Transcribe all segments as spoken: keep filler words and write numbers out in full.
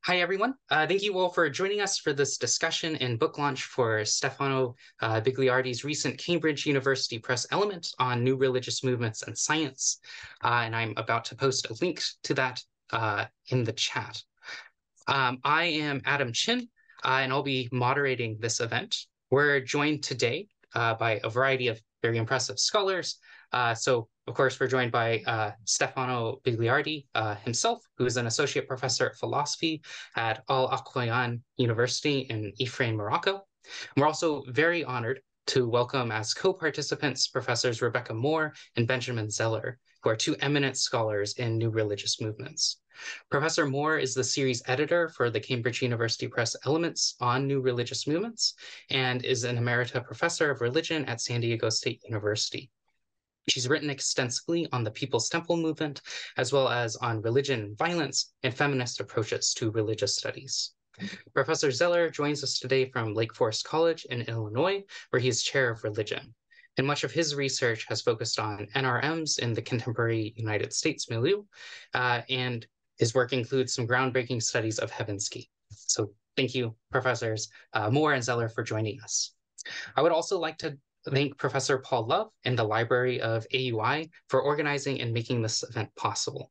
Hi, everyone. Uh, thank you all for joining us for this discussion and book launch for Stefano uh, Bigliardi's recent Cambridge University Press Element on New Religious Movements and Science. Uh, and I'm about to post a link to that uh, in the chat. Um, I am Adam Chin, uh, and I'll be moderating this event. We're joined today uh, by a variety of very impressive scholars. Uh, so, of course, we're joined by uh, Stefano Bigliardi uh, himself, who is an associate professor of philosophy at Al Aqayan University in Ifrane, Morocco. And we're also very honored to welcome as co-participants Professors Rebecca Moore and Benjamin Zeller, who are two eminent scholars in new religious movements. Professor Moore is the series editor for the Cambridge University Press Elements on New Religious Movements and is an emerita professor of religion at San Diego State University. She's written extensively on the People's Temple movement, as well as on religion and violence and feminist approaches to religious studies. Professor Zeller joins us today from Lake Forest College in Illinois, where he is chair of religion. And much of his research has focused on N R Ms in the contemporary United States milieu, uh, and his work includes some groundbreaking studies of Heaven's Gate. So thank you, Professors uh, Moore and Zeller, for joining us. I would also like to thank Professor Paul Love and the Library of A U I for organizing and making this event possible.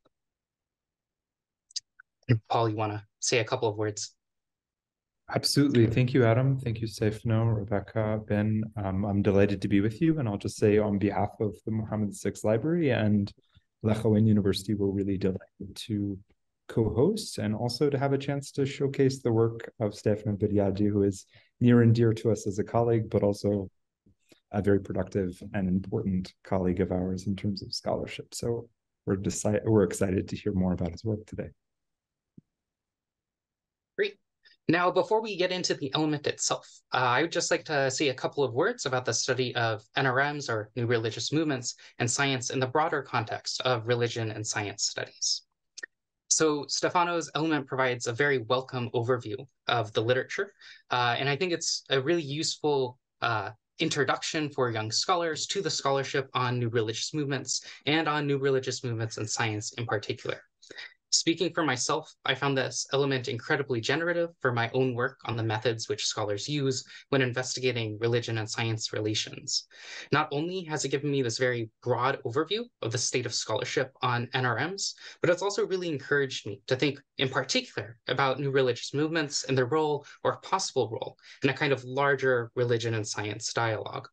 And Paul, you want to say a couple of words? Absolutely. Thank you, Adam. Thank you, Stefano, Rebecca, Ben. Um, I'm delighted to be with you. And I'll just say on behalf of the Mohammed the Sixth Library and Al Aqayan University, we're really delighted to co-host and also to have a chance to showcase the work of Stefano Bigliardi, who is near and dear to us as a colleague, but also a very productive and important colleague of ours in terms of scholarship. So we're, decide we're excited to hear more about his work today. Great. Now, before we get into the element itself, uh, I would just like to say a couple of words about the study of N R Ms, or new religious movements, and science in the broader context of religion and science studies. So Stefano's element provides a very welcome overview of the literature, uh, and I think it's a really useful uh, introduction for young scholars to the scholarship on new religious movements and on new religious movements and science in particular. Speaking for myself, I found this element incredibly generative for my own work on the methods which scholars use when investigating religion and science relations. Not only has it given me this very broad overview of the state of scholarship on N R Ms, but it's also really encouraged me to think in particular about new religious movements and their role or possible role in a kind of larger religion and science dialogue.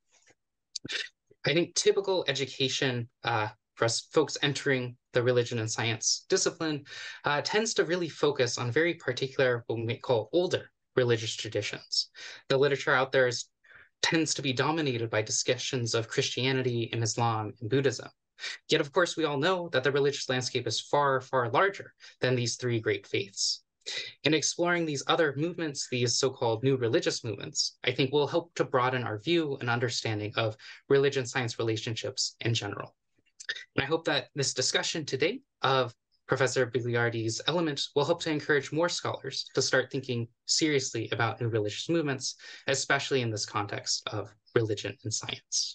I think typical education uh, for us folks entering the religion and science discipline uh, tends to really focus on very particular, what we may call older religious traditions. The literature out there is, tends to be dominated by discussions of Christianity and Islam and Buddhism. Yet, of course, we all know that the religious landscape is far, far larger than these three great faiths. In exploring these other movements, these so-called new religious movements, I think will help to broaden our view and understanding of religion-science relationships in general. And I hope that this discussion today of Professor Bigliardi's element will help to encourage more scholars to start thinking seriously about new religious movements, especially in this context of religion and science.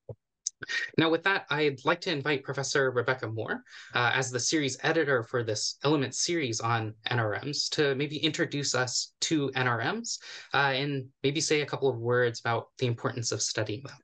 Now, with that, I'd like to invite Professor Rebecca Moore, uh, as the series editor for this element series on N R Ms, to maybe introduce us to N R Ms uh, and maybe say a couple of words about the importance of studying them.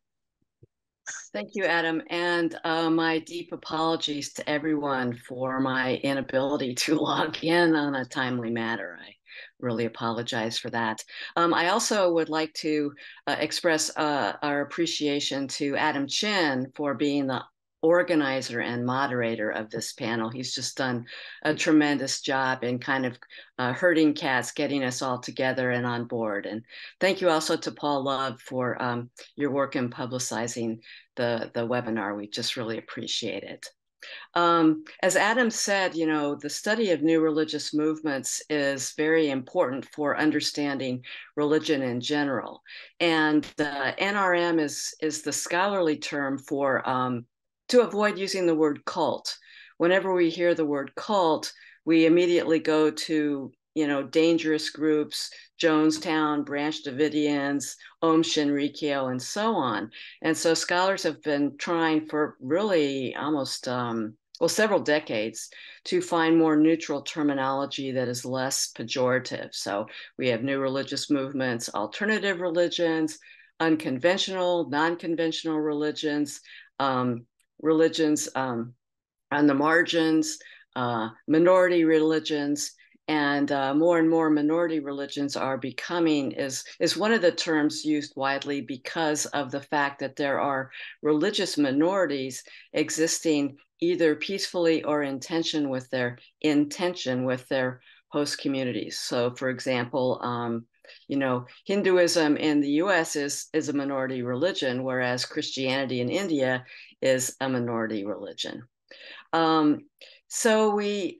Thank you, Adam, and uh, my deep apologies to everyone for my inability to log in on a timely manner. I really apologize for that. Um, I also would like to uh, express uh, our appreciation to Adam Chin for being the organizer and moderator of this panel. He's just done a tremendous job in kind of uh, herding cats, getting us all together and on board. And thank you also to Paul Love for um, your work in publicizing the, the webinar. We just really appreciate it. Um, as Adam said, you know, the study of new religious movements is very important for understanding religion in general. And uh, N R M is, is the scholarly term for um, to avoid using the word cult. Whenever we hear the word cult, we immediately go to, you know, dangerous groups, Jonestown, Branch Davidians, Aum Shinrikyo, and so on. And so scholars have been trying for really almost um, well, several decades to find more neutral terminology that is less pejorative. So we have new religious movements, alternative religions, unconventional, non-conventional religions, um, religions um, on the margins, uh, minority religions, and uh, more and more minority religions are becoming, is, is one of the terms used widely because of the fact that there are religious minorities existing either peacefully or in tension with their intention with their host communities. So for example, um, you know, Hinduism in the U S is, is a minority religion, whereas Christianity in India is a minority religion. Um, so we,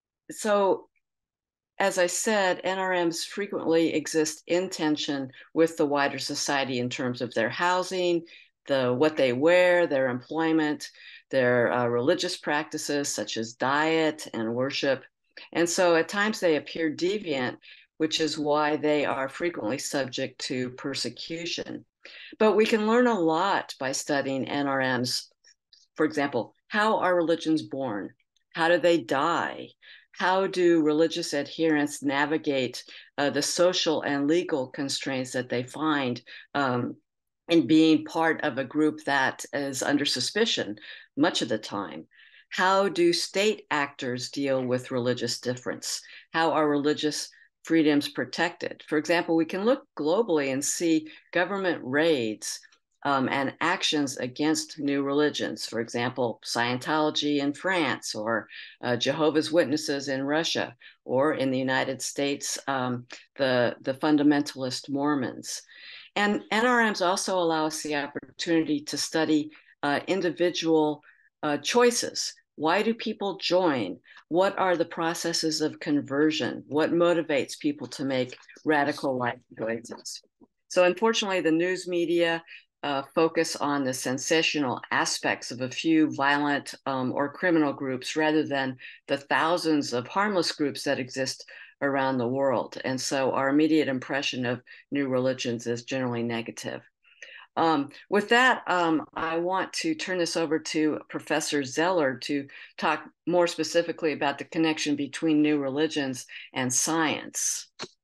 so as I said, N R Ms frequently exist in tension with the wider society in terms of their housing, the what they wear, their employment, their uh, religious practices such as diet and worship. And so at times they appear deviant, which is why they are frequently subject to persecution. But we can learn a lot by studying N R Ms. For example, how are religions born? How do they die? How do religious adherents navigate uh, the social and legal constraints that they find um, in being part of a group that is under suspicion much of the time? How do state actors deal with religious difference? How are religious freedoms protected? For example, we can look globally and see government raids Um, and actions against new religions. For example, Scientology in France, or uh, Jehovah's Witnesses in Russia, or in the United States, um, the, the fundamentalist Mormons. And N R Ms also allow us the opportunity to study uh, individual uh, choices. Why do people join? What are the processes of conversion? What motivates people to make radical life choices? So unfortunately, the news media Uh, focus on the sensational aspects of a few violent um, or criminal groups rather than the thousands of harmless groups that exist around the world. And so our immediate impression of new religions is generally negative. Um, with that, um, I want to turn this over to Professor Zeller to talk more specifically about the connection between new religions and science.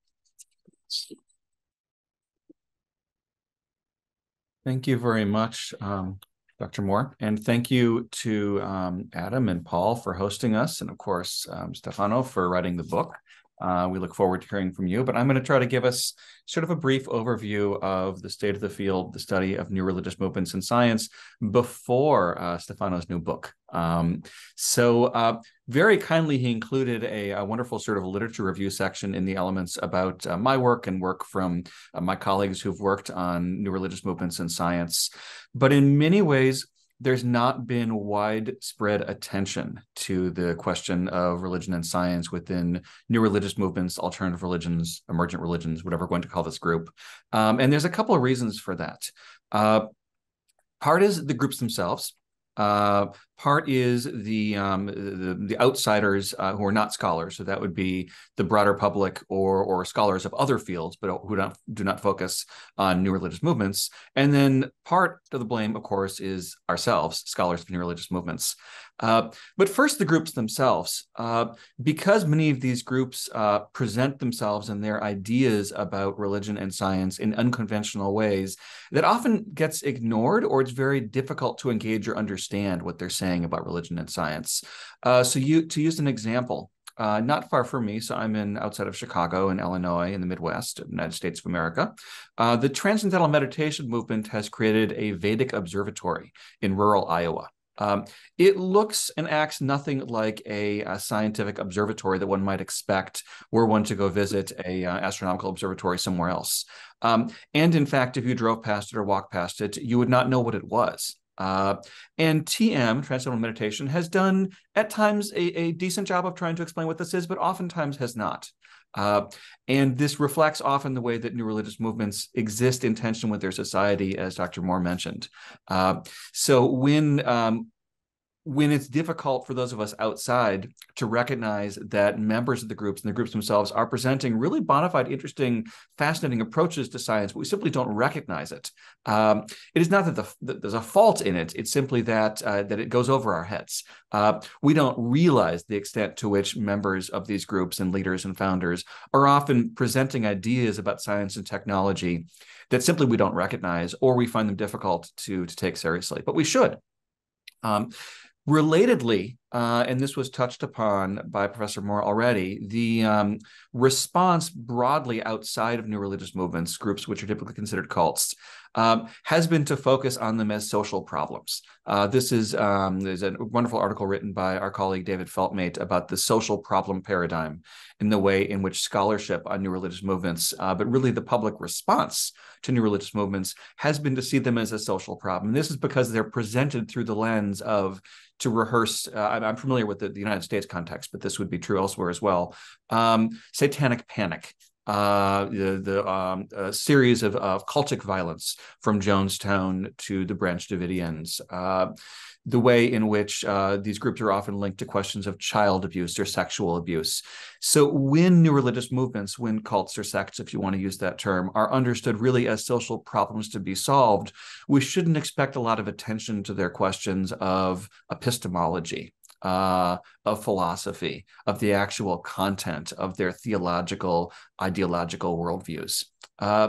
Thank you very much, um, Doctor Moore. And thank you to um, Adam and Paul for hosting us, and of course, um, Stefano for writing the book. Uh, we look forward to hearing from you, but I'm going to try to give us sort of a brief overview of the state of the field, the study of new religious movements in science before uh, Stefano's new book. Um, so uh, very kindly, he included a, a wonderful sort of literature review section in the elements about uh, my work and work from uh, my colleagues who've worked on new religious movements in science. But in many ways, there's not been widespread attention to the question of religion and science within new religious movements, alternative religions, emergent religions, whatever we're going to call this group. Um, and there's a couple of reasons for that. Uh, part is the groups themselves. Uh, part is the, um, the, the outsiders uh, who are not scholars. So that would be the broader public or, or scholars of other fields, but who don't, do not focus on new religious movements. And then part of the blame, of course, is ourselves, scholars of new religious movements. Uh, but first, the groups themselves, uh, because many of these groups uh, present themselves and their ideas about religion and science in unconventional ways, that often gets ignored, or it's very difficult to engage or understand what they're saying about religion and science. Uh, so you, to use an example, uh, not far from me, so I'm in outside of Chicago in Illinois in the Midwest, United States of America. Uh, the Transcendental Meditation movement has created a Vedic observatory in rural Iowa. Um, it looks and acts nothing like a, a scientific observatory that one might expect were one to go visit a uh, astronomical observatory somewhere else. Um, and in fact, if you drove past it or walked past it, you would not know what it was. Uh, and T M, Transcendental Meditation, has done at times a, a decent job of trying to explain what this is, but oftentimes has not. Uh, and this reflects often the way that new religious movements exist in tension with their society, as Doctor Moore mentioned. Uh, so when um, when it's difficult for those of us outside to recognize that members of the groups and the groups themselves are presenting really bona fide, interesting, fascinating approaches to science, but we simply don't recognize it. Um, it is not that, the, that there's a fault in it. It's simply that, uh, that it goes over our heads. Uh, we don't realize the extent to which members of these groups and leaders and founders are often presenting ideas about science and technology that simply we don't recognize, or we find them difficult to, to take seriously, but we should. Um, Relatedly, uh, and this was touched upon by Professor Moore already, the um, response broadly outside of new religious movements, groups which are typically considered cults, um, has been to focus on them as social problems. Uh, this is um, there's a wonderful article written by our colleague David Feltmate about the social problem paradigm in the way in which scholarship on new religious movements, uh, but really the public response to new religious movements, has been to see them as a social problem. And this is because they're presented through the lens of, to rehearse, uh, I'm familiar with the, the United States context, but this would be true elsewhere as well, um, satanic panic, uh, the, the um, a series of, of cultic violence from Jonestown to the Branch Davidians, uh, the way in which uh, these groups are often linked to questions of child abuse or sexual abuse. So when new religious movements, when cults or sects, if you want to use that term, are understood really as social problems to be solved, we shouldn't expect a lot of attention to their questions of epistemology, uh, of philosophy, of the actual content of their theological, ideological worldviews. Uh,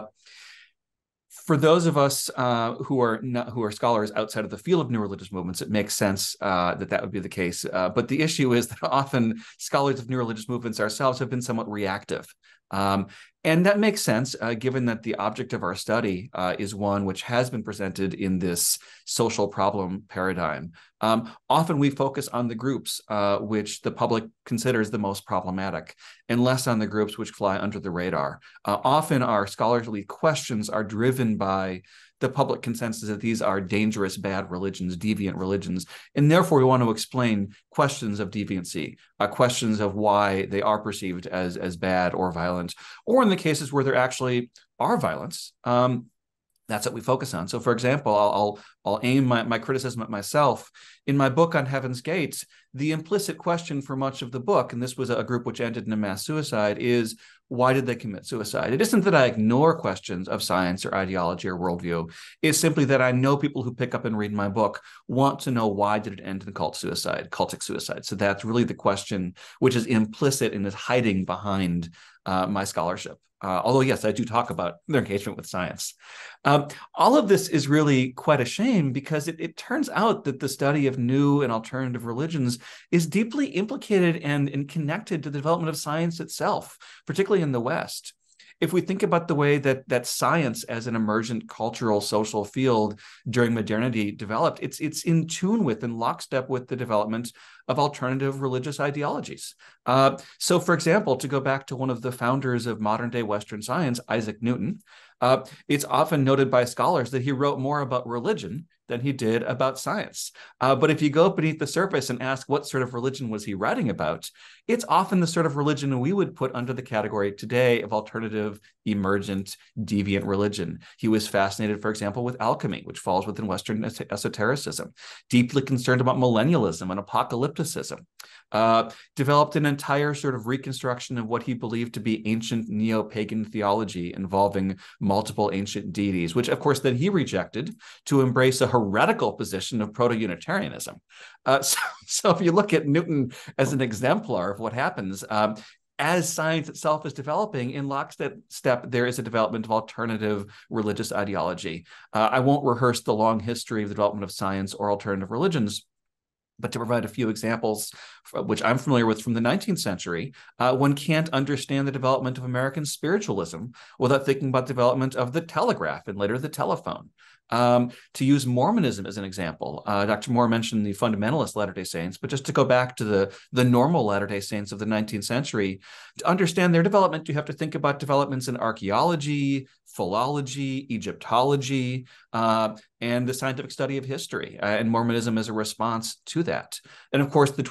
For those of us uh, who are not, who are scholars outside of the field of new religious movements, it makes sense uh, that that would be the case. Uh, but the issue is that often scholars of new religious movements ourselves have been somewhat reactive. Um, and that makes sense, uh, given that the object of our study uh, is one which has been presented in this social problem paradigm. Um, often we focus on the groups uh, which the public considers the most problematic, and less on the groups which fly under the radar. Uh, often our scholarly questions are driven by the public consensus that these are dangerous, bad religions, deviant religions, and therefore we want to explain questions of deviancy, uh, questions of why they are perceived as, as bad or violent, or in the cases where there actually are violence. Um, That's what we focus on. So, for example, I'll I'll, I'll aim my, my criticism at myself. In my book on Heaven's Gates, the implicit question for much of the book, and this was a group which ended in a mass suicide, is why did they commit suicide? It isn't that I ignore questions of science or ideology or worldview. It's simply that I know people who pick up and read my book want to know why did it end in cult suicide, cultic suicide. So that's really the question which is implicit and is hiding behind uh, my scholarship. Uh, although, yes, I do talk about their engagement with science. Um, all of this is really quite a shame because it, it turns out that the study of new and alternative religions is deeply implicated and, and connected to the development of science itself, particularly in the West. If we think about the way that that science as an emergent cultural social field during modernity developed, it's it's in tune with and lockstep with the development of alternative religious ideologies. Uh, so, for example, to go back to one of the founders of modern day Western science, Isaac Newton, uh, it's often noted by scholars that he wrote more about religion than he did about science. Uh, but if you go beneath the surface and ask what sort of religion was he writing about, it's often the sort of religion we would put under the category today of alternative, emergent, deviant religion. He was fascinated, for example, with alchemy, which falls within Western esotericism, deeply concerned about millennialism and apocalypticism, uh, developed an entire sort of reconstruction of what he believed to be ancient neo-pagan theology involving multiple ancient deities, which of course then he rejected to embrace a heretical position of proto-Unitarianism. Uh, so, so if you look at Newton as an exemplar of what happens, um, as science itself is developing, in lockstep, there is a development of alternative religious ideology. Uh, I won't rehearse the long history of the development of science or alternative religions, but to provide a few examples, which I'm familiar with from the nineteenth century, uh, one can't understand the development of American spiritualism without thinking about the development of the telegraph and later the telephone. Um, to use Mormonism as an example, uh, Doctor Moore mentioned the fundamentalist Latter-day Saints, but just to go back to the, the normal Latter-day Saints of the nineteenth century, to understand their development, you have to think about developments in archaeology, philology, Egyptology, uh, and the scientific study of history, uh, and Mormonism as a response to that. And of course, the twentieth century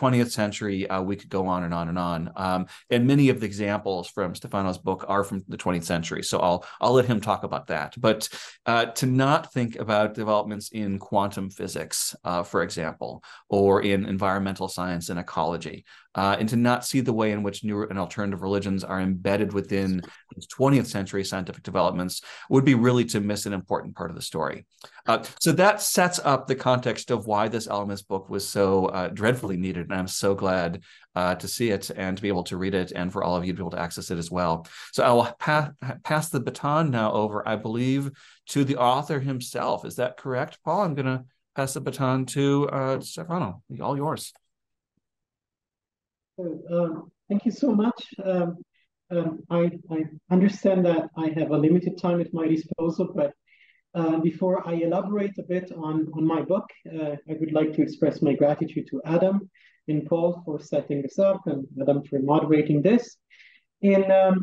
century. Uh, we could go on and on and on. Um, and many of the examples from Stefano's book are from the twentieth century. So I'll I'll let him talk about that. But uh, to not think about developments in quantum physics, uh, for example, or in environmental science and ecology, uh, and to not see the way in which new and alternative religions are embedded within these twentieth century scientific developments would be really to miss an important part of the story. Uh, so that sets up the context of why this Elements book was so uh, dreadfully needed. And I'm so glad uh, to see it and to be able to read it, and for all of you to be able to access it as well. So I will pa pass the baton now over, I believe, to the author himself. Is that correct, Paul? I'm going to pass the baton to uh, Stefano. All yours. Um, thank you so much. Um, um, I, I understand that I have a limited time at my disposal, but uh, before I elaborate a bit on, on my book, uh, I would like to express my gratitude to Adam and Paul for setting this up, and Adam for moderating this. And um,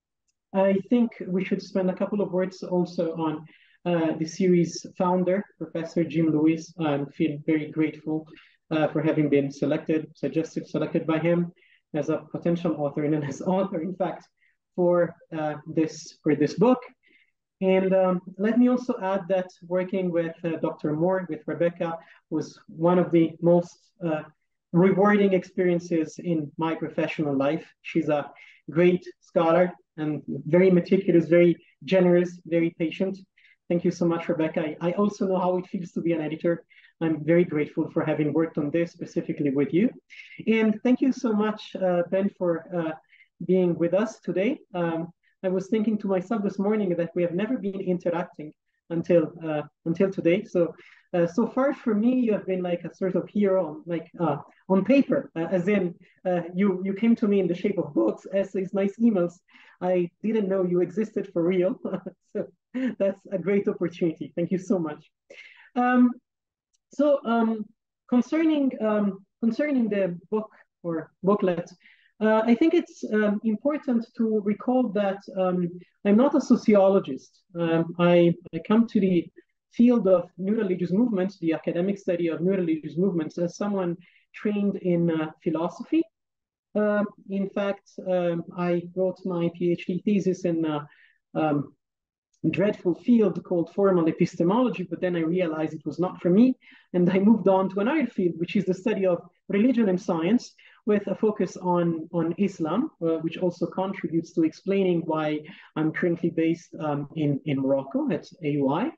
I think we should spend a couple of words also on uh, the series founder, Professor Jim Lewis. I feel very grateful uh, for having been selected, suggested, selected by him as a potential author and as author, in fact, for uh, this for this book. And um, let me also add that working with uh, Doctor Moore, with Rebecca, was one of the most uh, rewarding experiences in my professional life. She's a great scholar and very meticulous, very generous, very patient. Thank you so much, Rebecca. I, I also know how it feels to be an editor. I'm very grateful for having worked on this specifically with you. And thank you so much, uh, Ben, for uh, being with us today. Um, I was thinking to myself this morning that we have never been interacting until uh, until today. So uh, so far for me, you have been like a sort of hero, like uh, on paper, uh, as in uh, you you came to me in the shape of books, essays, nice emails. I didn't know you existed for real. So that's a great opportunity. Thank you so much. Um, so um, concerning um, concerning the book or booklet. Uh, I think it's um, important to recall that um, I'm not a sociologist. Um, I, I come to the field of new religious movements, the academic study of new religious movements, as someone trained in uh, philosophy. Um, in fact, um, I wrote my PhD thesis in a um, dreadful field called formal epistemology, but then I realized it was not for me, and I moved on to another field, which is the study of religion and science, with a focus on, on Islam, uh, which also contributes to explaining why I'm currently based um, in, in Morocco at A U I.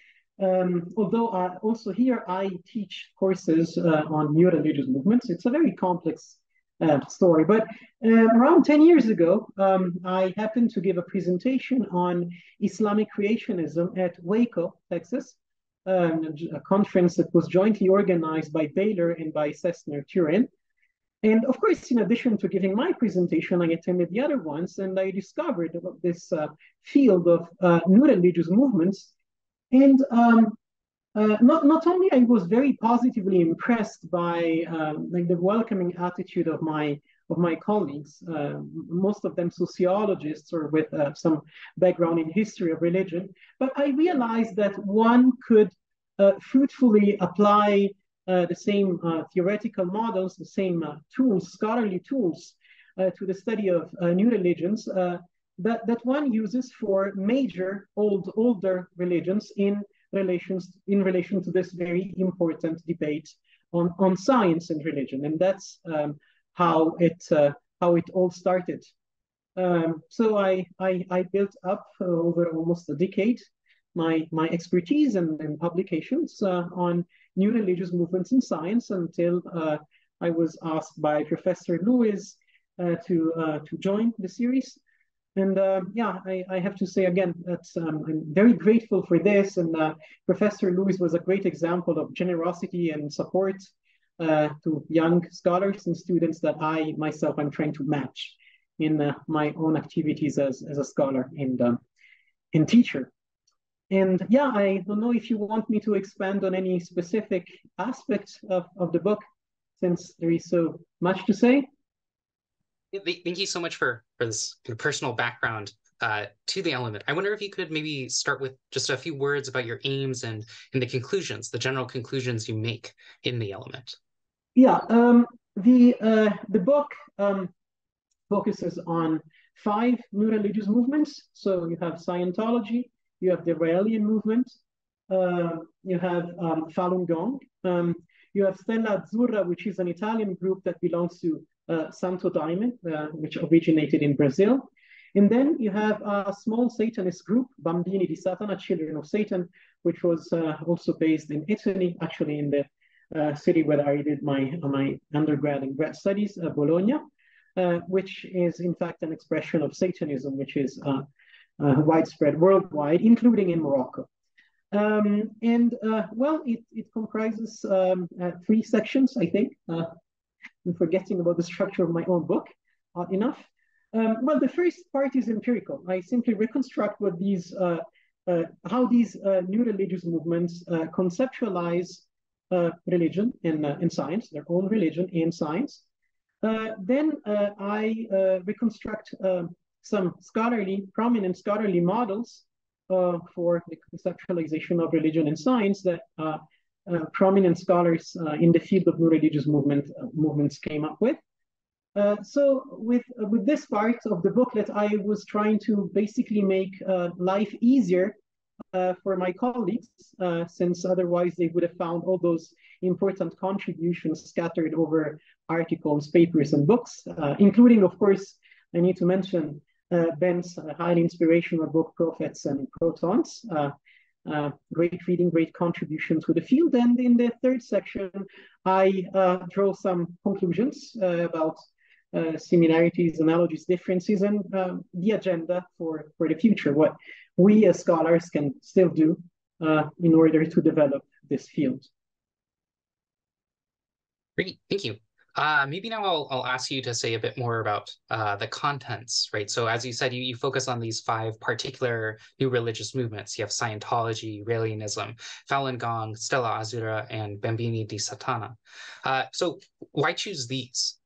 Um, although uh, also here I teach courses uh, on new religious movements. It's a very complex uh, story, but uh, around ten years ago, um, I happened to give a presentation on Islamic creationism at Waco, Texas, um, a conference that was jointly organized by Baylor and by Cessna Turin. And of course, in addition to giving my presentation, I attended the other ones, and I discovered about this uh, field of uh, new religious movements. And um, uh, not, not only I was very positively impressed by um, like the welcoming attitude of my of my colleagues, uh, most of them sociologists or with uh, some background in history of religion, but I realized that one could uh, fruitfully apply Uh, the same uh, theoretical models, the same uh, tools, scholarly tools, uh, to the study of uh, new religions uh, that, that one uses for major old, older religions in relations in relation to this very important debate on, on science and religion. And that's um, how it uh, how it all started. Um, so I, I, I built up uh, over almost a decade my, my expertise and, and publications uh, on new religious movements in science until uh, I was asked by Professor Lewis uh, to uh, to join the series. And uh, yeah, I, I have to say again that um, I'm very grateful for this. And uh, Professor Lewis was a great example of generosity and support uh, to young scholars and students that I myself am trying to match in uh, my own activities as, as a scholar and, um, and teacher. And yeah, I don't know if you want me to expand on any specific aspects of, of the book, since there is so much to say. Thank you so much for, for this personal background uh, to the element. I wonder if you could maybe start with just a few words about your aims and, and the conclusions, the general conclusions you make in the element. Yeah, um, the uh, the book um, focuses on five new religious movements. So you have Scientology, you have the Raelian movement, uh, you have um, Falun Gong, um, you have Stella Azzurra, which is an Italian group that belongs to uh, Santo Daime, uh, which originated in Brazil. And then you have a small Satanist group, Bambini di Satana, Children of Satan, which was uh, also based in Italy, actually in the uh, city where I did my, my undergrad and grad studies, uh, Bologna, uh, which is in fact an expression of Satanism, which is uh, uh, widespread worldwide, including in Morocco. Um, and uh, well, it, it comprises um, uh, three sections, I think. Uh, I'm forgetting about the structure of my own book, odd enough. Um, well, the first part is empirical. I simply reconstruct what these, uh, uh, how these uh, new religious movements uh, conceptualize uh, religion and, uh, and science, their own religion and science. Uh, then uh, I uh, reconstruct uh, some scholarly, prominent scholarly models uh, for the conceptualization of religion and science that uh, uh, prominent scholars uh, in the field of new religious movement, uh, movements came up with. Uh, so with, uh, with this part of the booklet, I was trying to basically make uh, life easier uh, for my colleagues, uh, since otherwise they would have found all those important contributions scattered over articles, papers, and books, uh, including, of course, I need to mention uh, Ben's uh, highly inspirational book, Prophets and Protons. Uh, uh, great reading, great contribution to the field. And in the third section, I uh, draw some conclusions uh, about Uh, similarities, analogies, differences, and um, the agenda for, for the future, what we as scholars can still do uh, in order to develop this field. Great, thank you. Uh, maybe now I'll, I'll ask you to say a bit more about uh, the contents, right? So as you said, you, you focus on these five particular new religious movements. You have Scientology, Raelianism, Falun Gong, Stella Azzurra, and Bambini di Satana. Uh, so why choose these?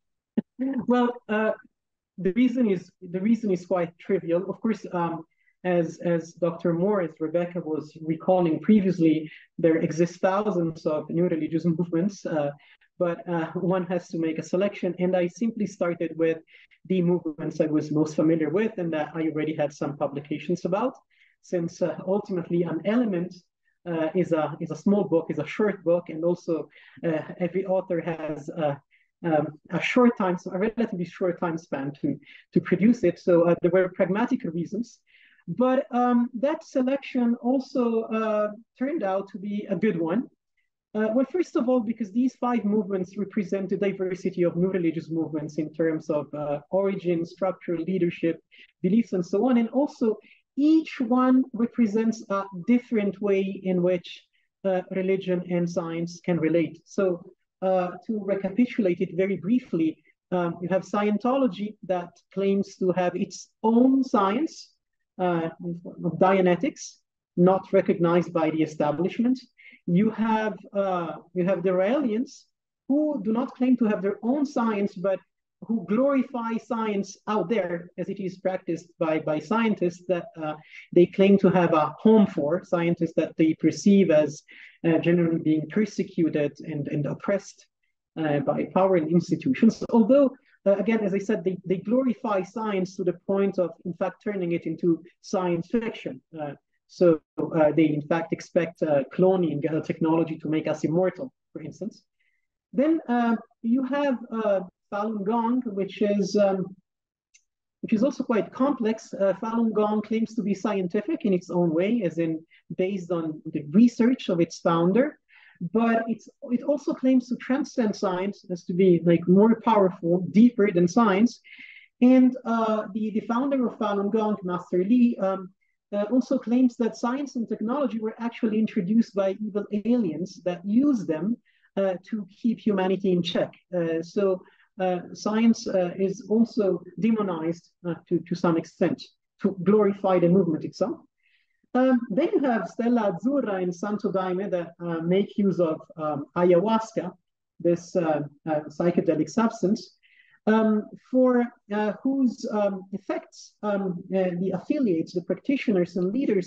Well, uh, the reason is the reason is quite trivial. Of course, um, as as Doctor Moore, as Rebecca was recalling previously, there exist thousands of new religious movements, uh, but uh, one has to make a selection. And I simply started with the movements I was most familiar with, and that I already had some publications about. Since uh, ultimately, an element uh, is a is a small book, is a short book, and also uh, every author has uh, Um, a short time, a relatively short time span to, to produce it. So uh, there were pragmatic reasons. But um, that selection also uh, turned out to be a good one. Uh, well, first of all, because these five movements represent the diversity of new religious movements in terms of uh, origin, structure, leadership, beliefs, and so on. And also, each one represents a different way in which uh, religion and science can relate. So Uh, to recapitulate it very briefly, um, you have Scientology that claims to have its own science uh, of Dianetics, not recognized by the establishment. You have uh, you have the Raelians, who do not claim to have their own science, but who glorify science out there as it is practiced by, by scientists that uh, they claim to have a home for, scientists that they perceive as uh, generally being persecuted and, and oppressed uh, by power and institutions. Although, uh, again, as I said, they, they glorify science to the point of, in fact, turning it into science fiction. Uh, so uh, they, in fact, expect uh, cloning uh, technology to make us immortal, for instance. Then uh, you have uh, Falun Gong, which is um, which is also quite complex. Uh, Falun Gong claims to be scientific in its own way, as in based on the research of its founder, but it's it also claims to transcend science, as to be like more powerful, deeper than science. And uh, the the founder of Falun Gong, Master Li, um, uh, also claims that science and technology were actually introduced by evil aliens that use them uh, to keep humanity in check. Uh, so. Uh, science uh, is also demonized uh, to, to some extent to glorify the movement itself. Um, then you have Stella Azzurra and Santo Daime that uh, make use of um, ayahuasca, this uh, uh, psychedelic substance, um, for uh, whose um, effects um, uh, the affiliates, the practitioners and leaders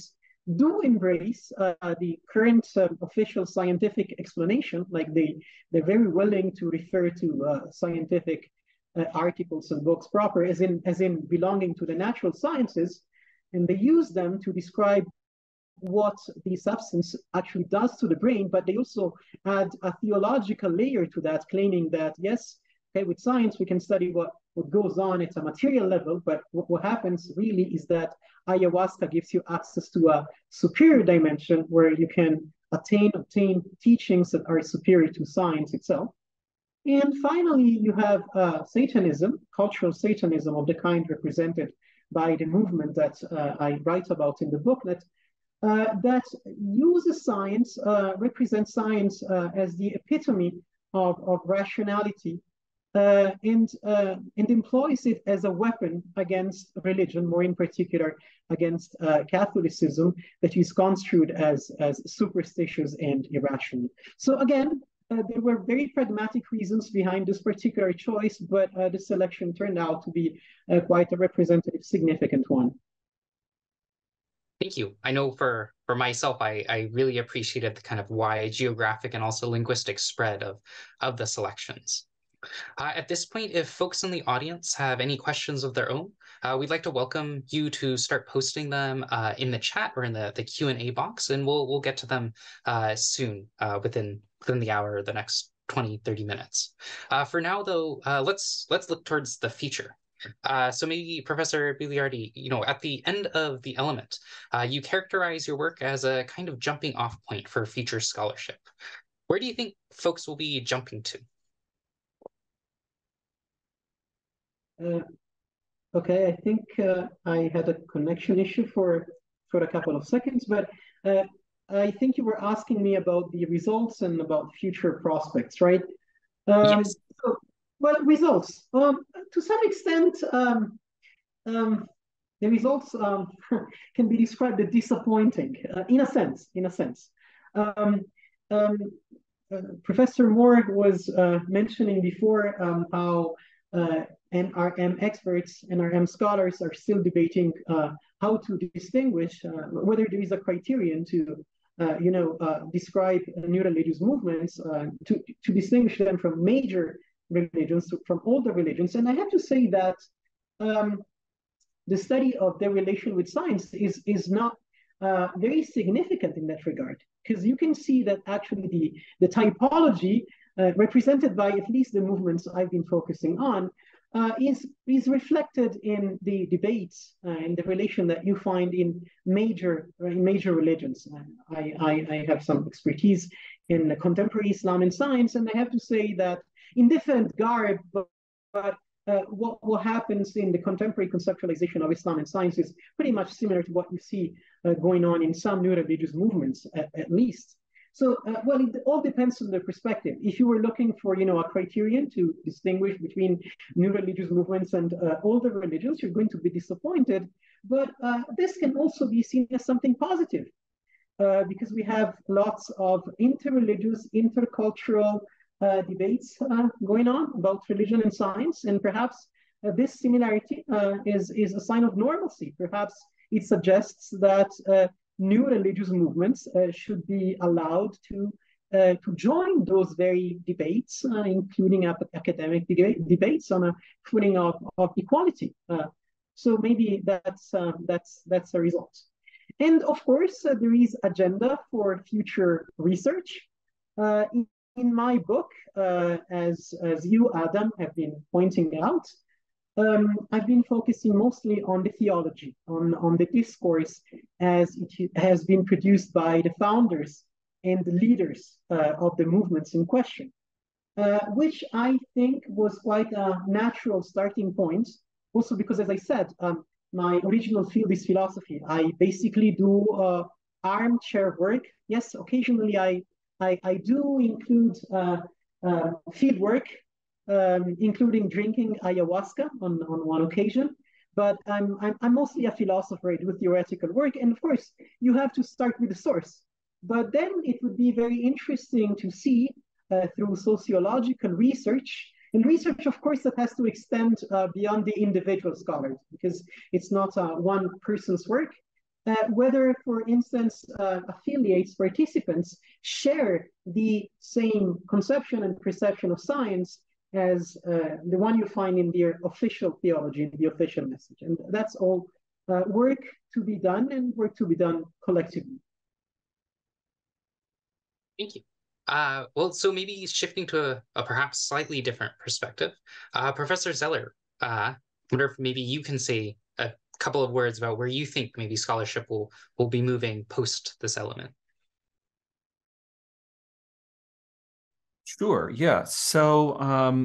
do embrace uh, the current uh, official scientific explanation, like they, they're very willing to refer to uh, scientific uh, articles and books proper, as in, as in belonging to the natural sciences, and they use them to describe what the substance actually does to the brain, but they also add a theological layer to that, claiming that, yes, okay, with science, we can study what, what goes on at a material level, but what, what happens really is that ayahuasca gives you access to a superior dimension where you can attain, obtain teachings that are superior to science itself. And finally, you have uh, Satanism, cultural Satanism of the kind represented by the movement that uh, I write about in the book, that Uh, that uses science, uh, represents science uh, as the epitome of, of rationality, uh, and, uh, and employs it as a weapon against religion, more in particular against uh, Catholicism, that is construed as, as superstitious and irrational. So again, uh, there were very pragmatic reasons behind this particular choice, but uh, the selection turned out to be uh, quite a representative, significant one. Thank you. I know for, for myself, I, I really appreciated the kind of wide geographic and also linguistic spread of, of the selections. Uh, at this point, if folks in the audience have any questions of their own, uh, we'd like to welcome you to start posting them uh, in the chat or in the, the Q and A box, and we'll, we'll get to them uh, soon uh, within, within the hour or the next twenty, thirty minutes. Uh, for now, though, uh, let's, let's look towards the future. Uh, so maybe Professor Biliardi, you know, at the end of The Element, uh, you characterize your work as a kind of jumping off point for future scholarship. Where do you think folks will be jumping to? Uh, okay, I think uh, I had a connection issue for, for a couple of seconds, but uh, I think you were asking me about the results and about future prospects, right? Um, yes. So, well, results. Um, to some extent, um, um, the results um, can be described as disappointing, uh, in a sense. In a sense, um, um, uh, Professor Moore was uh, mentioning before um, how uh, N R M experts, N R M scholars are still debating uh, how to distinguish uh, whether there is a criterion to Uh, you know, uh, describe uh, new religious movements uh, to, to distinguish them from major religions, from older religions. And I have to say that um, the study of their relation with science is, is not uh, very significant in that regard, because you can see that actually the, the typology uh, represented by at least the movements I've been focusing on Uh, is, is reflected in the debates uh, and the relation that you find in major, uh, in major religions. I, I, I have some expertise in contemporary Islam and science, and I have to say that in different garb, but, but uh, what, what happens in the contemporary conceptualization of Islam and science is pretty much similar to what you see uh, going on in some new religious movements, at, at least. So, uh, well, it all depends on the perspective. If you were looking for, you know, a criterion to distinguish between new religious movements and uh, older religions, you're going to be disappointed. But uh, this can also be seen as something positive uh, because we have lots of interreligious, intercultural uh, debates uh, going on about religion and science. And perhaps uh, this similarity uh, is, is a sign of normalcy. Perhaps it suggests that uh, new religious movements uh, should be allowed to uh, to join those very debates, uh, including academic de- debates on a footing of, of equality. Uh, so maybe that's uh, that's that's a result. And of course, uh, there is agenda for future research. Uh, in, in my book, uh, as as you, Adam, have been pointing out, Um, I've been focusing mostly on the theology, on, on the discourse as it has been produced by the founders and the leaders uh, of the movements in question, uh, which I think was quite a natural starting point. Also because, as I said, um, my original field is philosophy. I basically do uh, armchair work. Yes, occasionally I, I, I do include uh, uh, field work, Um, including drinking ayahuasca on, on one occasion. But I'm, I'm, I'm mostly a philosopher. I do theoretical work. And of course, you have to start with the source. But then it would be very interesting to see uh, through sociological research, and research, of course, that has to extend uh, beyond the individual scholars, because it's not uh, one person's work. uh, whether, for instance, uh, affiliates, participants share the same conception and perception of science as uh, the one you find in their official theology, in the official message. And that's all uh, work to be done, and work to be done collectively. Thank you. Uh, well, so maybe shifting to a, a perhaps slightly different perspective, uh, Professor Zeller, uh, I wonder if maybe you can say a couple of words about where you think maybe scholarship will will be moving post this element. Sure. Yeah. So um,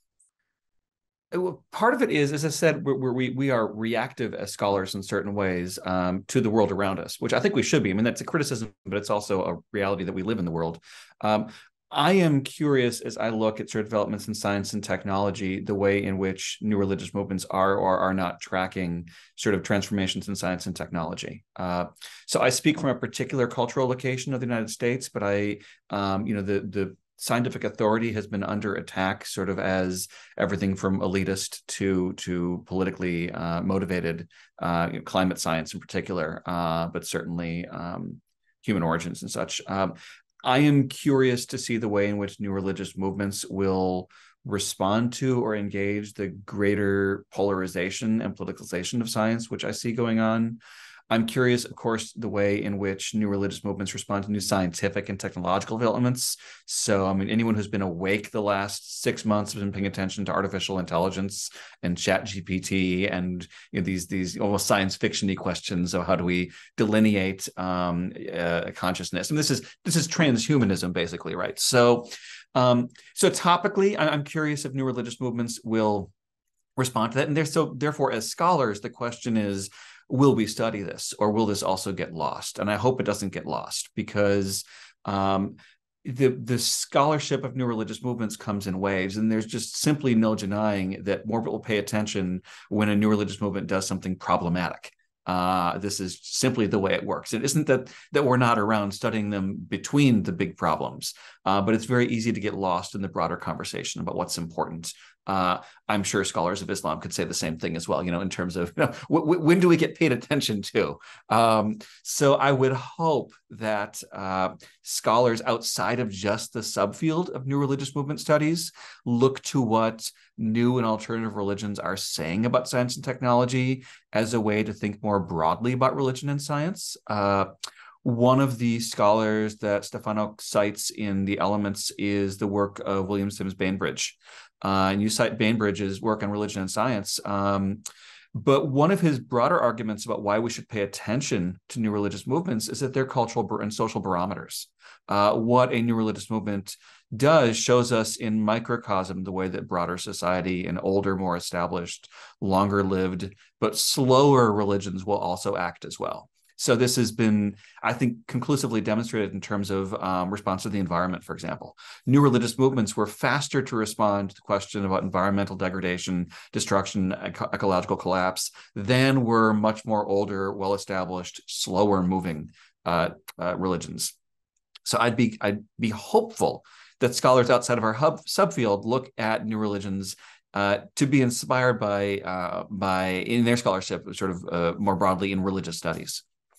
part of it is, as I said, we're, we we are reactive as scholars in certain ways um, to the world around us, which I think we should be. I mean, that's a criticism, but it's also a reality that we live in the world. Um, I am curious as I look at sort of developments in science and technology, the way in which new religious movements are or are not tracking sort of transformations in science and technology. Uh, so I speak from a particular cultural location of the United States, but I, um, you know, the the scientific authority has been under attack, sort of as everything from elitist to to politically uh, motivated, uh, you know, climate science in particular, uh, but certainly um, human origins and such. Um, I am curious to see the way in which new religious movements will respond to or engage the greater polarization and politicalization of science, which I see going on. I'm curious, of course, the way in which new religious movements respond to new scientific and technological developments. So, I mean, anyone who's been awake the last six months has been paying attention to artificial intelligence and Chat G P T and you know, these these almost science fiction-y questions of how do we delineate um, uh, consciousness. And this is this is transhumanism, basically, right? So, um, so topically, I'm curious if new religious movements will respond to that. And they're so therefore, as scholars, the question is, will we study this, or will this also get lost? And I hope it doesn't get lost, because um, the the scholarship of new religious movements comes in waves, and there's just simply no denying that more people pay attention when a new religious movement does something problematic. Uh, this is simply the way it works. It isn't that that we're not around studying them between the big problems, uh, but it's very easy to get lost in the broader conversation about what's important. Uh, I'm sure scholars of Islam could say the same thing as well, you know, in terms of, you know, w- when do we get paid attention to? Um, so I would hope that uh, scholars outside of just the subfield of new religious movement studies look to what new and alternative religions are saying about science and technology as a way to think more broadly about religion and science. Uh, One of the scholars that Stefano cites in the Elements is the work of William Sims Bainbridge. Uh, and you cite Bainbridge's work on religion and science. Um, but one of his broader arguments about why we should pay attention to new religious movements is that they're cultural and social barometers. Uh, what a new religious movement does shows us in microcosm the way that broader society and older, more established, longer lived, but slower religions will also act as well. So this has been, I think, conclusively demonstrated in terms of um, response to the environment, for example. New religious movements were faster to respond to the question about environmental degradation, destruction, eco- ecological collapse than were much more older, well-established, slower-moving uh, uh, religions. So I'd be I'd be hopeful that scholars outside of our hub subfield look at new religions uh, to be inspired by uh, by in their scholarship, sort of uh, more broadly in religious studies.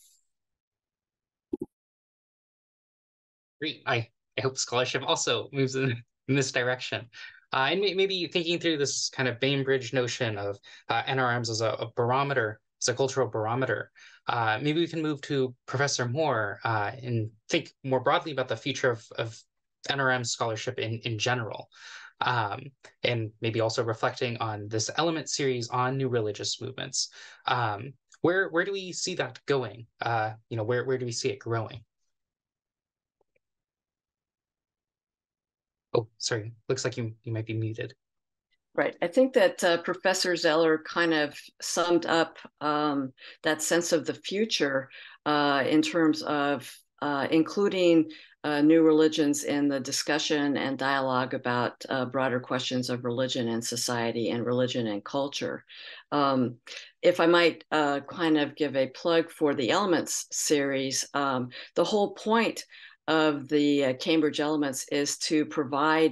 Great. I, I hope scholarship also moves in, in this direction. Uh, and may, maybe thinking through this kind of Bainbridge notion of uh, N R Ms as a, a barometer, as a cultural barometer, uh, maybe we can move to Professor Moore uh, and think more broadly about the future of, of N R M scholarship in, in general. Um, and maybe also reflecting on this Element series on new religious movements. Um, where, where do we see that going? Uh, you know, where, where do we see it growing? Oh, sorry. Looks like you, you might be muted. Right. I think that uh, Professor Zeller kind of summed up um, that sense of the future uh, in terms of uh, including uh, new religions in the discussion and dialogue about uh, broader questions of religion and society and religion and culture. Um, if I might uh, kind of give a plug for the Elements series, um, the whole point of the uh, Cambridge Elements is to provide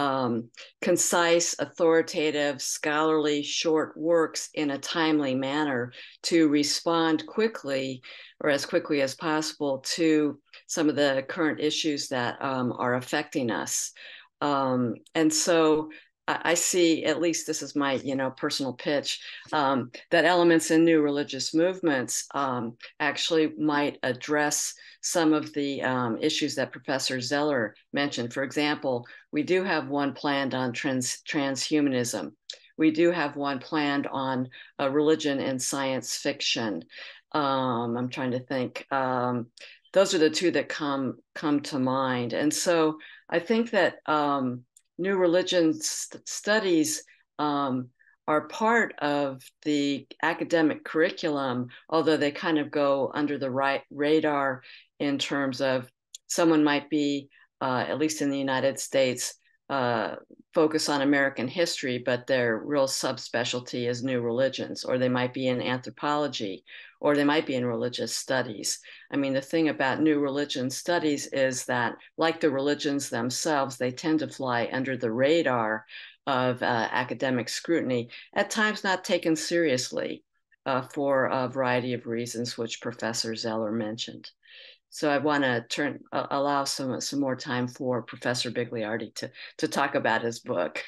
um, concise, authoritative, scholarly, short works in a timely manner to respond quickly or as quickly as possible to some of the current issues that um, are affecting us. Um, and so I see, at least this is my, you know, personal pitch, um, that elements in new religious movements um, actually might address some of the um, issues that Professor Zeller mentioned. For example, we do have one planned on trans transhumanism. We do have one planned on uh, religion and science fiction. Um, I'm trying to think. Um, those are the two that come come to mind. And so I think that um, new religion st studies um, are part of the academic curriculum, although they kind of go under the right radar in terms of someone might be, uh, at least in the United States, uh, focus on American history, but their real subspecialty is new religions, or they might be in anthropology, or they might be in religious studies. I mean, the thing about new religion studies is that, like the religions themselves, they tend to fly under the radar of uh, academic scrutiny, at times not taken seriously uh, for a variety of reasons, which Professor Zeller mentioned. So I want to turn uh, allow some some more time for Professor Bigliardi to to talk about his book.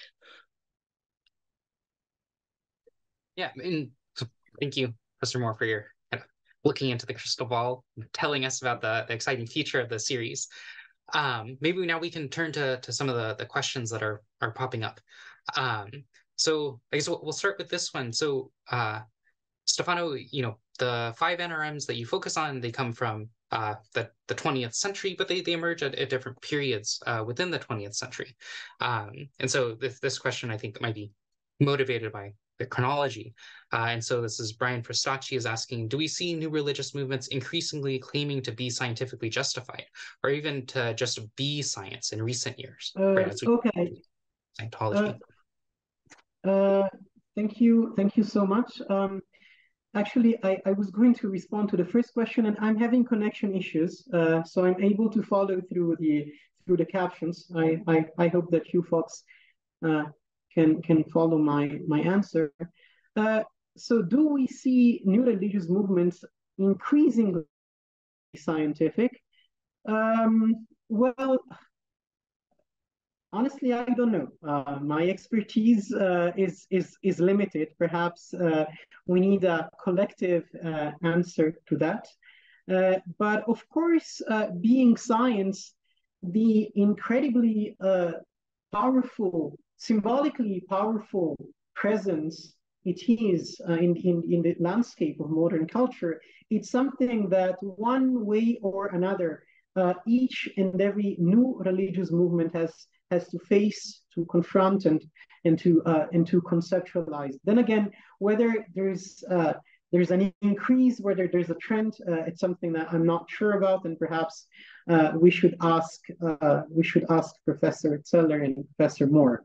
Yeah, and so thank you, Professor Moore, for your kind of looking into the crystal ball, telling us about the, the exciting future of the series. Um, maybe now we can turn to to some of the the questions that are are popping up. Um, so I guess we'll, we'll start with this one. So uh, Stefano, you know, the five N R Ms that you focus on, they come from uh, the, the twentieth century, but they, they emerge at, at different periods uh, within the twentieth century. Um, and so this, this question, I think, might be motivated by the chronology. Uh, and so this is Brian Fristacci is asking, do we see new religious movements increasingly claiming to be scientifically justified, or even to just be science in recent years? Uh, right, as we okay. Scientology. Uh, uh, thank you. Thank you so much. Um, Actually, I, I was going to respond to the first question, and I'm having connection issues, uh, so I'm able to follow through the through the captions. I I, I hope that you folks uh, can can follow my my answer. Uh, so, do we see new religious movements increasingly scientific? Um, well, honestly, I don't know. Uh, my expertise uh, is is is limited. Perhaps uh, we need a collective uh, answer to that. Uh, but of course, uh, being science, the incredibly uh, powerful, symbolically powerful presence it is uh, in, in, in the landscape of modern culture, it's something that one way or another, uh, each and every new religious movement has has to face, to confront, and and to uh, and to conceptualize. Then again, whether there's uh, there's an increase, whether there's a trend, uh, it's something that I'm not sure about, and perhaps uh, we should ask uh, we should ask Professor Zeller and Professor Moore.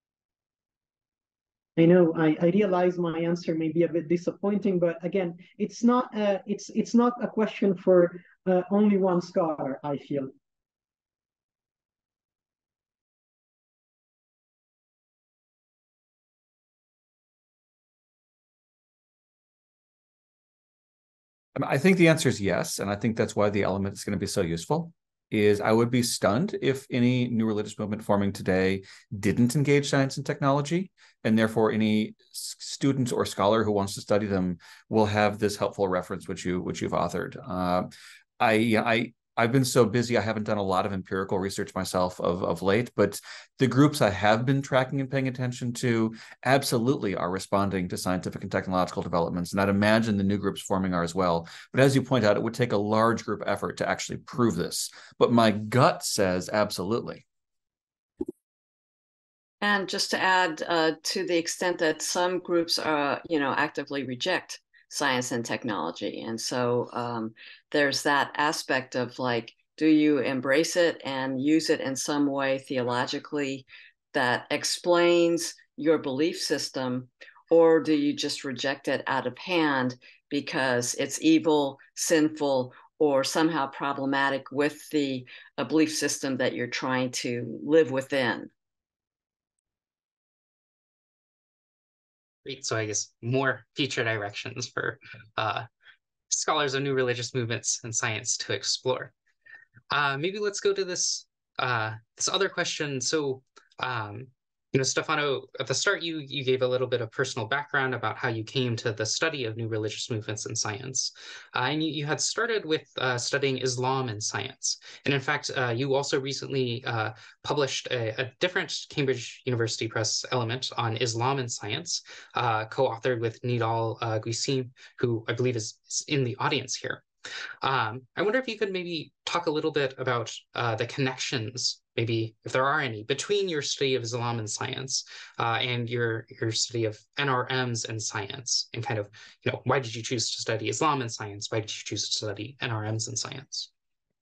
I know I, I realize my answer may be a bit disappointing, but again, it's not uh, it's it's not a question for uh, only one scholar, I feel. I think the answer is yes, and I think that's why the element is going to be so useful. Is I would be stunned if any new religious movement forming today didn't engage science and technology, and therefore any student or scholar who wants to study them will have this helpful reference which you which you've authored. Uh, I I I've been so busy, I haven't done a lot of empirical research myself of, of late, but the groups I have been tracking and paying attention to absolutely are responding to scientific and technological developments. And I'd imagine the new groups forming are as well. But as you point out, it would take a large group effort to actually prove this. But my gut says absolutely. And just to add, uh, to the extent that some groups are, you know, actively reject science and technology. And so um, there's that aspect of like, do you embrace it and use it in some way theologically that explains your belief system, or do you just reject it out of hand because it's evil, sinful, or somehow problematic with the uh, belief system that you're trying to live within? Great. So I guess more future directions for uh, scholars of new religious movements and science to explore. Uh, maybe let's go to this uh, this other question. So, um, you know, Stefano, at the start, you you gave a little bit of personal background about how you came to the study of new religious movements in science, uh, and you, you had started with uh, studying Islam in science. And in fact, uh, you also recently uh, published a, a different Cambridge University Press element on Islam in science, uh, co-authored with Nidal uh, Guissim, who I believe is, is in the audience here. Um, I wonder if you could maybe talk a little bit about uh, the connections, maybe if there are any, between your study of Islam and science uh, and your your study of N R Ms and science, and kind of, you know, why did you choose to study Islam and science? Why did you choose to study N R Ms and science?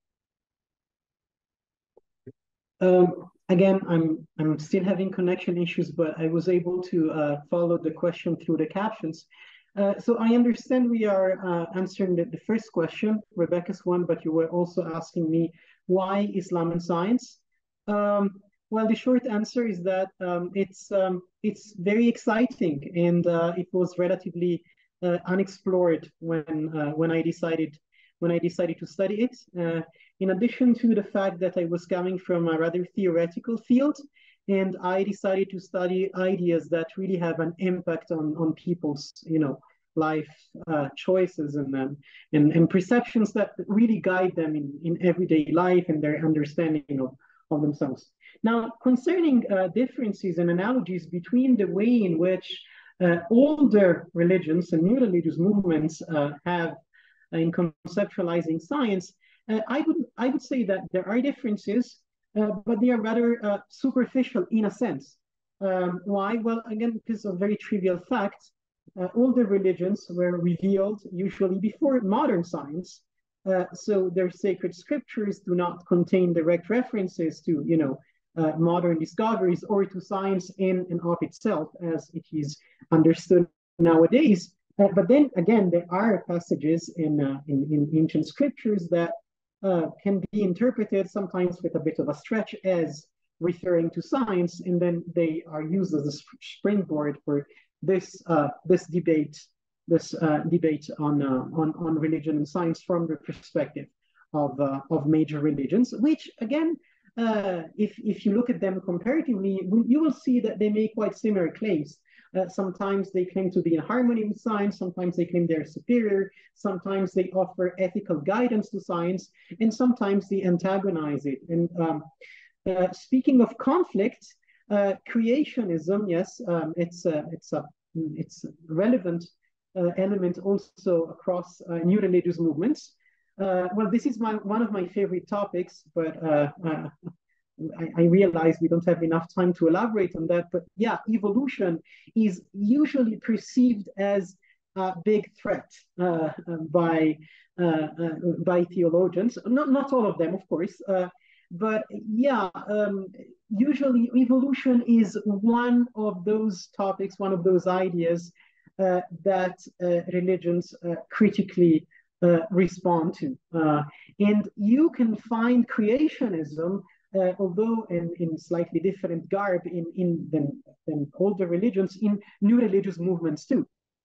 Um, again, I'm I'm still having connection issues, but I was able to uh, follow the question through the captions. Uh, so I understand we are uh, answering the, the first question, Rebecca's one, but you were also asking me why Islam and science. Um, well, the short answer is that um, it's um, it's very exciting, and uh, it was relatively uh, unexplored when uh, when I decided when I decided to study it. Uh, in addition to the fact that I was coming from a rather theoretical field, and I decided to study ideas that really have an impact on, on people's, you know, life uh, choices and, um, and and perceptions that really guide them in, in everyday life and their understanding of, of themselves. Now, concerning uh, differences and analogies between the way in which uh, older religions and new religious movements uh, have uh, in conceptualizing science, uh, I would I would say that there are differences. Uh, but they are rather uh, superficial in a sense. Um, why? Well, again, because of very trivial fact, uh, older religions were revealed usually before modern science, uh, so their sacred scriptures do not contain direct references to, you know, uh, modern discoveries or to science in and of itself as it is understood nowadays. Uh, but then again, there are passages in, uh, in, in ancient scriptures that Uh, can be interpreted sometimes with a bit of a stretch as referring to science, and then they are used as a springboard for this uh, this debate, this uh, debate on, uh, on on religion and science from the perspective of uh, of major religions. Which again, uh, if if you look at them comparatively, you will see that they make quite similar claims. Uh, sometimes they claim to be in harmony with science, sometimes they claim they're superior, sometimes they offer ethical guidance to science, and sometimes they antagonize it. And um, uh, speaking of conflict, uh, creationism, yes, um, it's a, it's a it's a relevant uh, element also across uh, new religious movements. Uh, well, this is my one of my favorite topics, but uh, uh, I, I realize we don't have enough time to elaborate on that, but yeah, evolution is usually perceived as a big threat uh, by uh, uh, by theologians. Not not all of them, of course, uh, but yeah, um, usually evolution is one of those topics, one of those ideas uh, that uh, religions uh, critically uh, respond to, uh, and you can find creationism. Uh, although in, in slightly different garb in, in than, than older religions, in new religious movements too,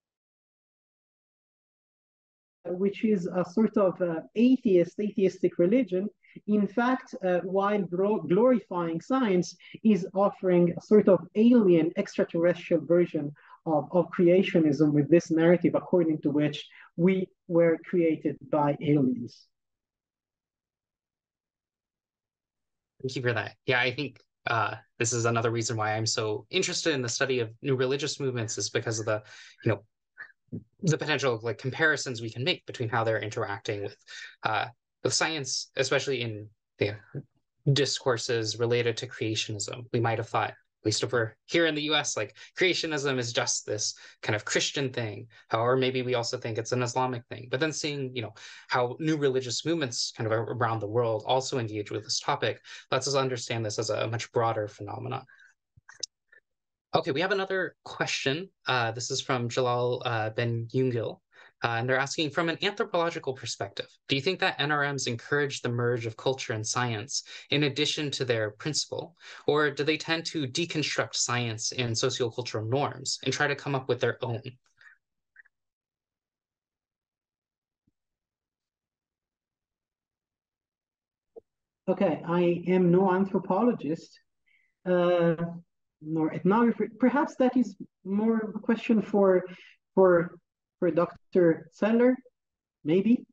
which is a sort of uh, atheist, atheistic religion. In fact, uh, while glorifying science, is offering a sort of alien, extraterrestrial version of, of creationism with this narrative according to which we were created by aliens. Thank you for that. Yeah, I think uh, this is another reason why I'm so interested in the study of new religious movements, is because of the, you know, the potential like comparisons we can make between how they're interacting with uh, with science, especially in the discourses related to creationism. We might have thought, at least if we're here in the U S, like creationism is just this kind of Christian thing, or maybe we also think it's an Islamic thing. But then seeing, you know, how new religious movements kind of around the world also engage with this topic lets us understand this as a much broader phenomenon. Okay, we have another question. Uh, this is from Jalal uh, Ben Yungil, Uh, and they're asking, from an anthropological perspective, do you think that N R Ms encourage the merge of culture and science in addition to their principle? Or do they tend to deconstruct science and sociocultural norms and try to come up with their own? Okay, I am no anthropologist, uh, nor ethnographer. Perhaps that is more of a question for for for Doctor Zeller, maybe.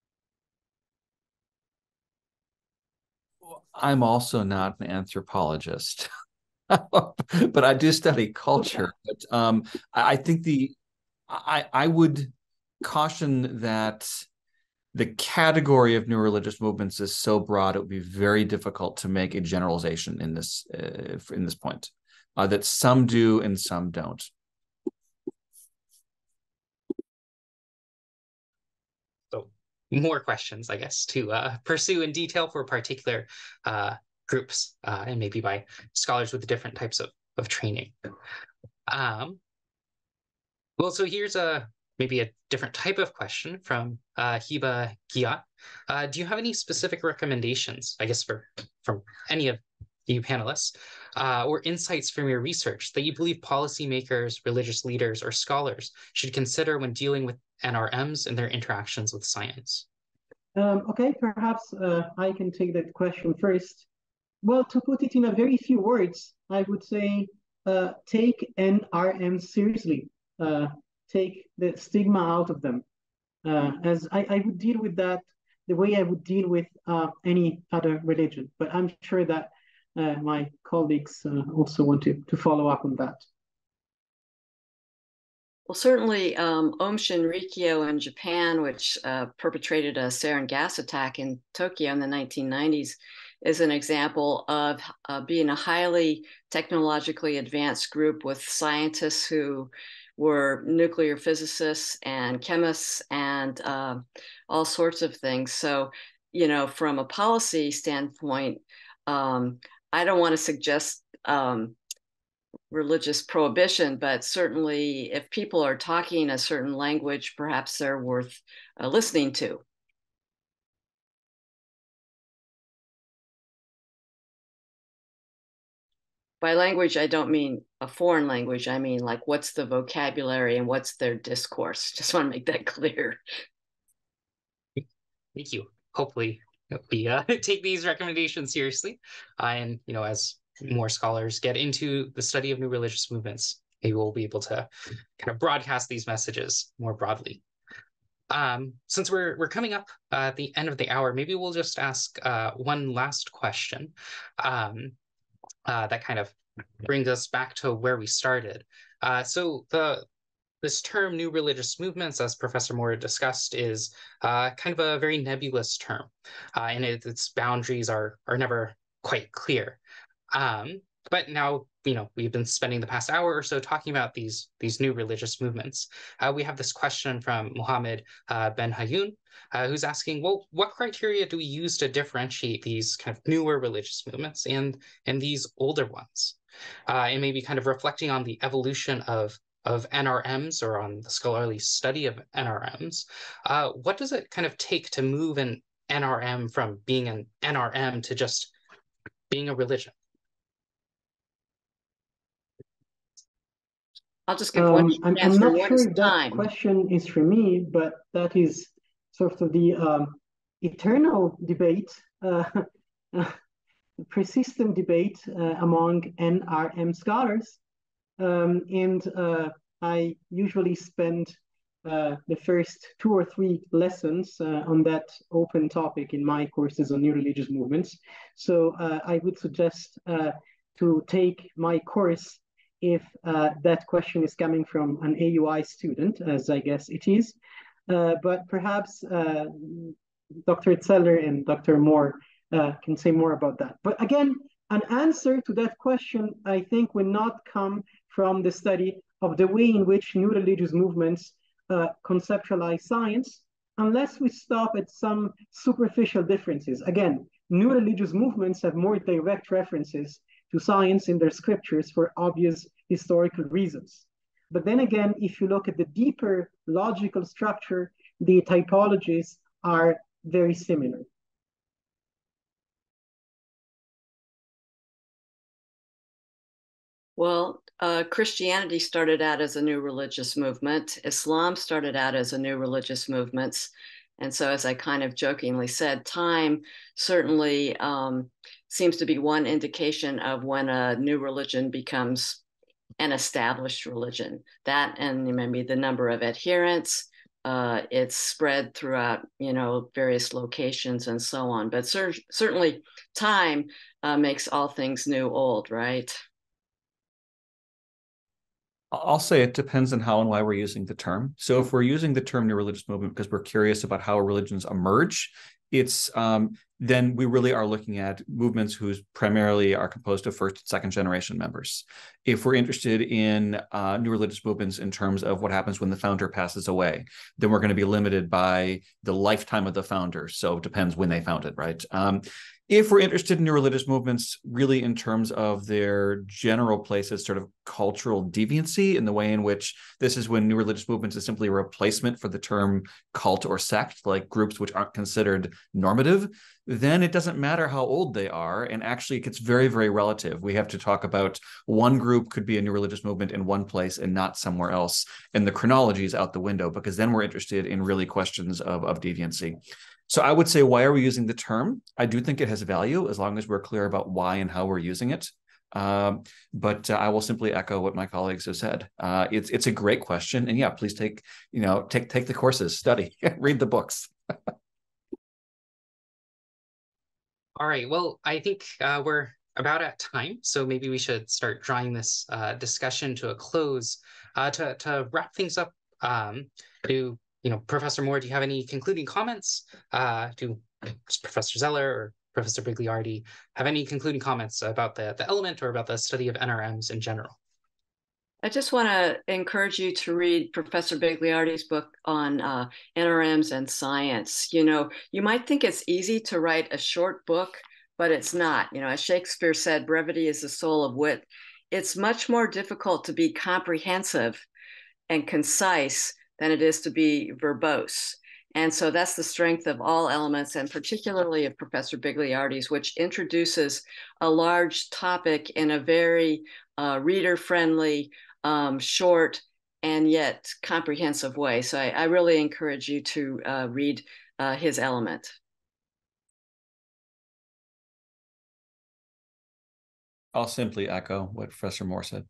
I'm also not an anthropologist, but I do study culture. Okay. But um, I think the I I would caution that the category of new religious movements is so broad it would be very difficult to make a generalization in this uh, in this point. Uh, that some do and some don't. So more questions, I guess, to uh, pursue in detail for particular uh, groups uh, and maybe by scholars with different types of, of training. Um, well, so here's a maybe a different type of question from uh, Hiba Giat. Uh, do you have any specific recommendations, I guess, for from any of you panelists, uh, or insights from your research that you believe policymakers, religious leaders, or scholars should consider when dealing with N R Ms and their interactions with science? Um, okay, perhaps uh, I can take that question first. Well, to put it in a very few words, I would say uh, take N R Ms seriously. Uh, take the stigma out of them. Uh, as I, I would deal with that the way I would deal with uh, any other religion. But I'm sure that uh, my colleagues uh, also want to, to follow up on that. Well, certainly um, Aum Shinrikyo in Japan, which uh, perpetrated a sarin gas attack in Tokyo in the nineteen nineties, is an example of uh, being a highly technologically advanced group with scientists who were nuclear physicists and chemists and uh, all sorts of things. So, you know, from a policy standpoint, um, I don't want to suggest um, religious prohibition, but certainly if people are talking a certain language, perhaps they're worth uh, listening to. By language, I don't mean a foreign language. I mean, like, what's the vocabulary and what's their discourse? Just want to make that clear. Thank you. Hopefully we uh, take these recommendations seriously. Uh, and, you know, as more scholars get into the study of new religious movements, maybe we'll be able to kind of broadcast these messages more broadly. Um, since we're we're coming up uh, at the end of the hour, maybe we'll just ask uh, one last question. Um, Uh, that kind of brings us back to where we started. Uh, so the this term new religious movements, as Professor Moore discussed, is uh, kind of a very nebulous term, uh, and it, its boundaries are are never quite clear. Um, but now, you know, we've been spending the past hour or so talking about these these new religious movements. Uh, we have this question from Mohammed uh, Ben Hayoun, uh, who's asking, well, what criteria do we use to differentiate these kind of newer religious movements and and these older ones? Uh, and maybe kind of reflecting on the evolution of of N R Ms or on the scholarly study of N R Ms. Uh, what does it kind of take to move an N R M from being an N R M to just being a religion? I'll just give um, one I'm, answer I'm not one sure if time. that question is for me, but that is sort of the um, eternal debate, uh, persistent debate uh, among N R M scholars. Um, and uh, I usually spend uh, the first two or three lessons uh, on that open topic in my courses on new religious movements. So uh, I would suggest uh, to take my course if uh, that question is coming from an A U I student, as I guess it is. Uh, but perhaps uh, Doctor Zeller and Doctor Moore uh, can say more about that. But again, an answer to that question, I think, will not come from the study of the way in which new religious movements uh, conceptualize science, unless we stop at some superficial differences. Again, new religious movements have more direct references to science in their scriptures for obvious historical reasons. But then again, if you look at the deeper logical structure, the typologies are very similar. Well, uh, Christianity started out as a new religious movement. Islam started out as a new religious movement. And so, as I kind of jokingly said, time certainly um, seems to be one indication of when a new religion becomes an established religion. That and maybe the number of adherents, uh, it's spread throughout, you know, various locations and so on. But cer certainly time uh, makes all things new old, right? I'll say it depends on how and why we're using the term. So if we're using the term new religious movement because we're curious about how religions emerge, it's um, then we really are looking at movements whose primarily are composed of first and second generation members. If we're interested in uh, new religious movements in terms of what happens when the founder passes away, then we're going to be limited by the lifetime of the founder. So it depends when they founded, right? Um, If we're interested in new religious movements, really in terms of their general place as sort of cultural deviancy, in the way in which this is when new religious movements is simply a replacement for the term cult or sect, like groups which aren't considered normative, then it doesn't matter how old they are. And actually, it gets very, very relative. We have to talk about one group could be a new religious movement in one place and not somewhere else. And the chronology is out the window, because then we're interested in really questions of, of deviancy. So I would say, why are we using the term? I do think it has value as long as we're clear about why and how we're using it. Um, but uh, I will simply echo what my colleagues have said. Uh, it's it's a great question, and yeah, please take you know take take the courses, study, read the books. All right. Well, I think uh, we're about at time, so maybe we should start drawing this uh, discussion to a close. Uh, to to wrap things up, um, do you know, Professor Moore, do you have any concluding comments? Uh, do Professor Zeller or Professor Bigliardi have any concluding comments about the, the element or about the study of N R Ms in general? I just want to encourage you to read Professor Bigliardi's book on uh, N R Ms and science. You know, you might think it's easy to write a short book, but it's not. You know, as Shakespeare said, brevity is the soul of wit. It's much more difficult to be comprehensive and concise than it is to be verbose. And so that's the strength of all elements, and particularly of Professor Bigliardi's, which introduces a large topic in a very uh, reader-friendly, um, short, and yet comprehensive way. So I, I really encourage you to uh, read uh, his element. I'll simply echo what Professor Moore said.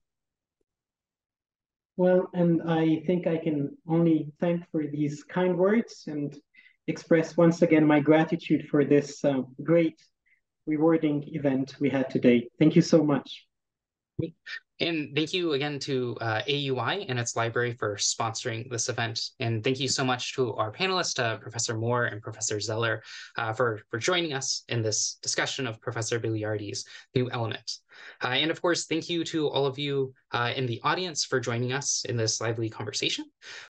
Well, and I think I can only thank for these kind words and express once again my gratitude for this uh, great, rewarding event we had today. Thank you so much. And thank you again to uh, A U I and its library for sponsoring this event. And thank you so much to our panelists, uh, Professor Moore and Professor Zeller, uh, for, for joining us in this discussion of Professor Bigliardi's new element. Uh, and of course, thank you to all of you uh, in the audience for joining us in this lively conversation.